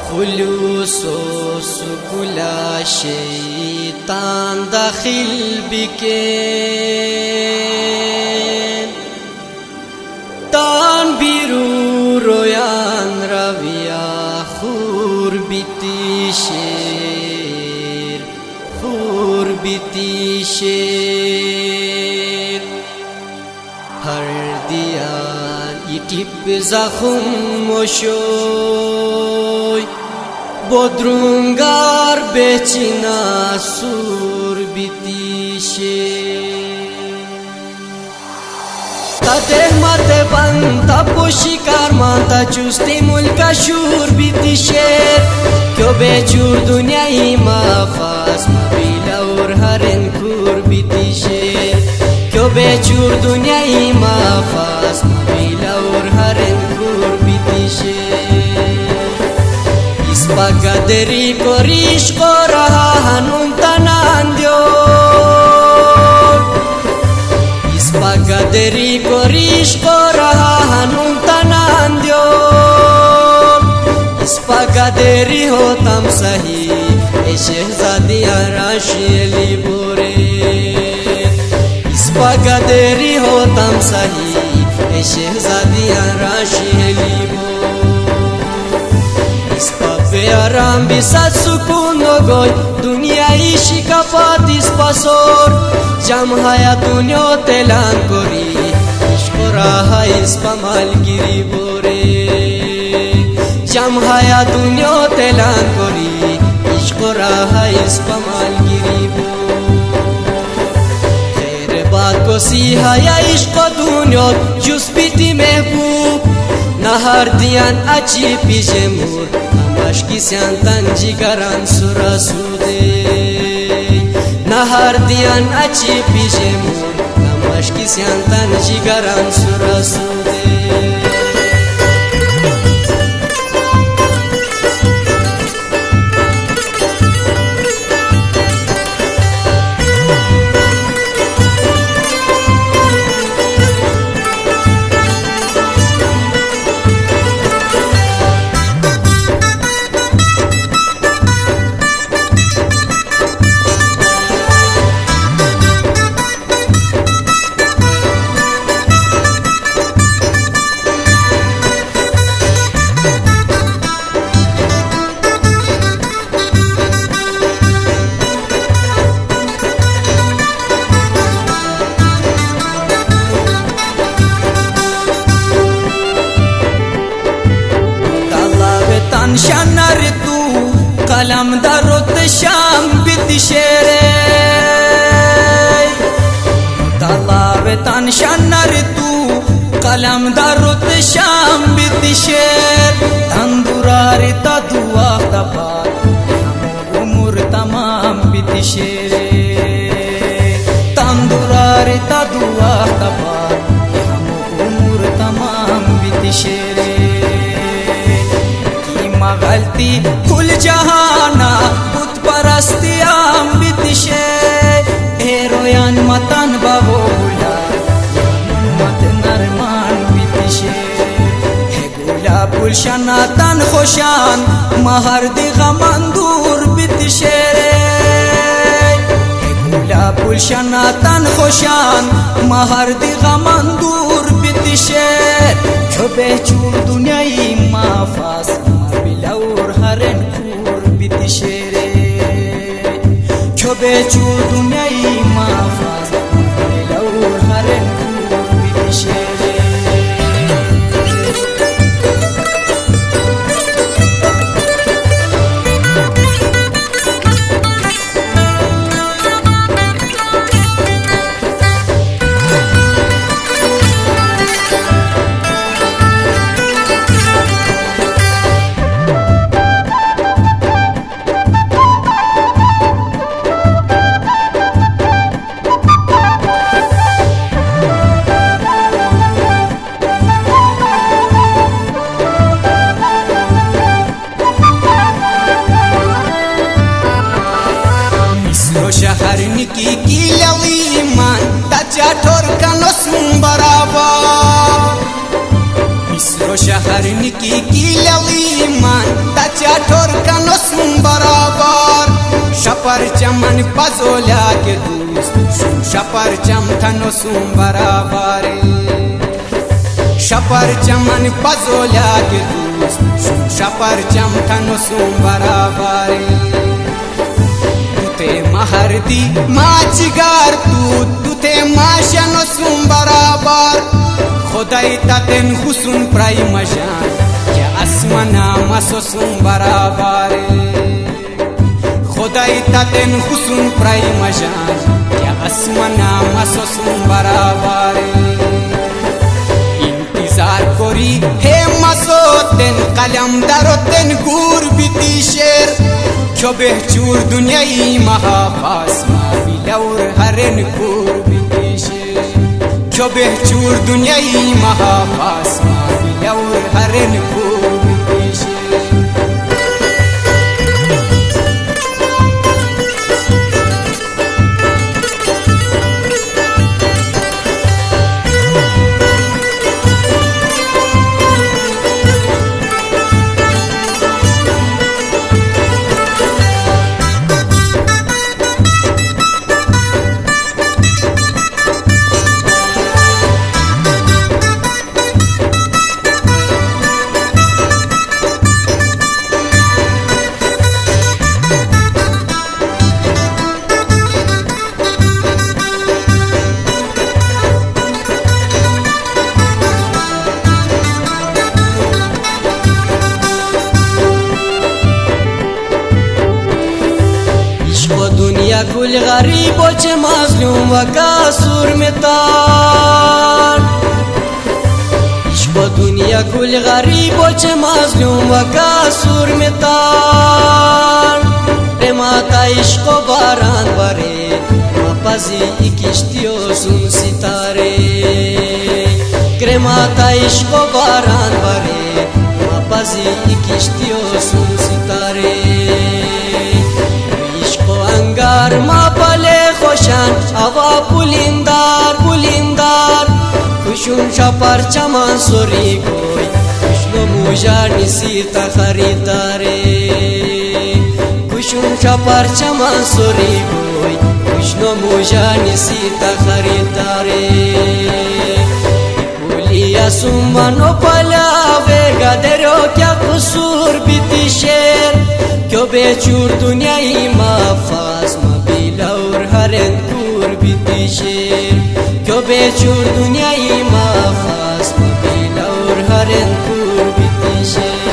خلوص و سکولا شیطان داخل بکن تان بیرو رویان رویا خور بیتی شیر خور بیتی شیر هر دیان یتیب زخم و شوی بدرونگار بچینا سور بیتیشه تا دهمت بند تا پوشی کارمان تا چوستی ملکا شور بیتیشه کیو بیچور دنیای مافاس مبیلا اور هرن کور بیتیشه کیو بیچور دنیای مافاس مبیلا اور هرن کور بیتیشه Pagaderi korish koraha hanum tanandio Is pagaderi korish koraha hanum tanandio Is pagaderi hotam sahi e shehzadi arashi libore Is pagaderi hotam sahi e shehzadi arashi libore Bearam bisat sukun goy Dunyai shikapat ispasor Jam hayatun yo telan kori Ishko raha ispamal giri bore Jam hayatun yo telan kori Ishko raha ispamal giri bore Khair baat ko sihaya ishko dunyot Jus biti mehboob Nahar diyan achi pijemur Aşkı sentan cigaran surasude Nahar diyan açı pijemur Aşkı sentan cigaran surasude Şanar tu kalam darot şam bit şere Talavetan şanar tu kalam darot şam bit şer Tandurari ta dua tapat umur tamam bit şere Tandurari ta dua tapat umur tamam bit şere गलती कुल जहाना बुत परस्तियाम बितिशे हेरोयान मतन बाबोला मत नरमान बितिशे हे गुला पुलशना तन खुशान महर दी गमंदूर बितिशे हे गुला पुलशना तन खुशान महर दी गमंदूर बितिशे छुपे चूर दुनियाई माफास Laur haren kur biti shere Chobe chur dunyai mafaz Laur haren kur biti shere Shaharniki kilaliman tachator kanosum baraba Misro shaharniki kilaliman tachator परचमन पजोल्या के दोस्त शपरचम थनो सुम बराबर शपरचमन पजोल्या के दोस्त शपरचम थनो सुम बराबर तुते महरदी माचिगार तुते माशनो सुम बराबर खुदाई ततेन हुसुन प्राई मशान क्या आसमाना मसो सुम बराबर खुदाई ततेन हुसुन प्राई मशान क्या आसमाना मसो सुम बराबर इंतजार करी हे मसो तेन कलम दारो तेन गुर बिती शेर क्यों बेचूर दुनियाई महाफास बिलौर हरन गुर बिती शेर क्यों बेचूर दुनियाई महाफास बिलौर हरन गुर बिती शेर दुनिया कुल गरीबों चे मजलूम वकासुर में तार दुनिया कुल गरीबों चे मजलूम वकासुर में तार माता इश्क़ बारान बरे मापाजी इकिश्तियो सुन सितारे माता इश्क़ बारान बरे मापाजी इकिश्तियो सुन सितारे अंगार मा पले खोशान हवा पुलिंदार पुलिंदार खुशुन शपर चमन सोरी कोई खुशनो मुजा निसीता खरीदारे खुशुन शपर चमन सोरी कोई खुशनो मुजा निसीता खरीदारे पुलिया सुमनो पला वेगा देरो क्या कसूर बीती शेर क्यों बेचूर दुनियाई माफास बिलौर हरन गुर बीती शेर क्यों बेचूर दुनियाई माफास बिलौर हरन गुर बीती शेर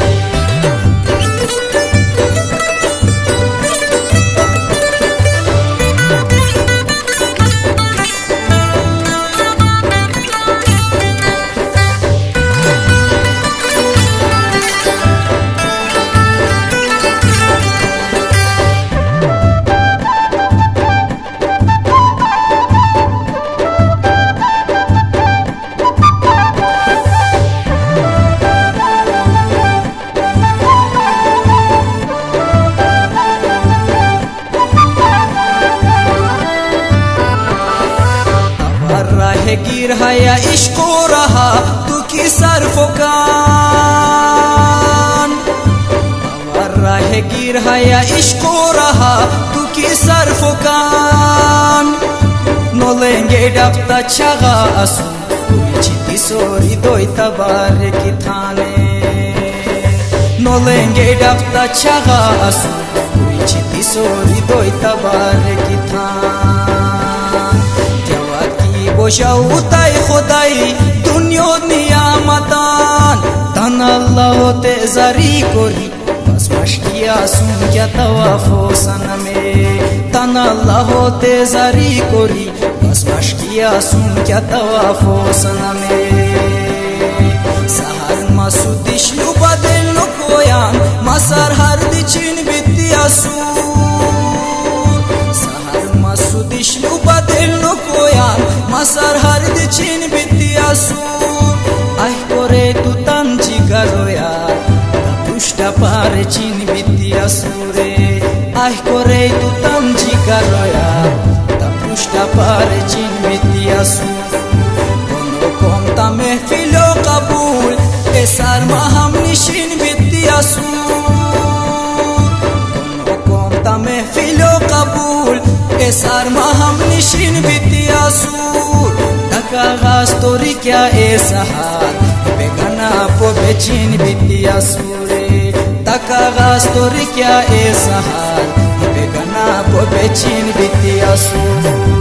गिर हया इश्को रहा तू की सरफुकान राह गिर हया इश्को रहा तू की सरफुकान नोलेंगे डबता छगा असु चिती सोरी दोई तबार की थाने नोलेंगे डबता छगा असु चिती सोरी दोई तबार की थान बोशाउताई खुदाई दुनिया नियामतान तन अल्लाह ते जारी कोरी बस मशकिया सुन क्या तवाफो सनमे तन अल्लाह ते जारी कोरी बस मशकिया सुन क्या तवाफो सनमे सहर मसुदिश लु बदल नो कोयान मसर हर दिचिन बितिया सु मसुदिश लु बदल नो कोयान मसर हर दिचिन बितिया सूर आह कोरे तू तंजी गरोया पुष्टा पार चिन बितिया सूरे आह कोरे तू तंजी गरोया पुष्टा पार चिन बितिया सूर कोनो कोमता महफिलो कबूल एसार महम निशिन बितिया सूर कोनो कोमता महफिलो कबूल shin bitia sur taka story kya esahar begana po bechin bitia sure taka story kya esahar begana po bechin bitia sur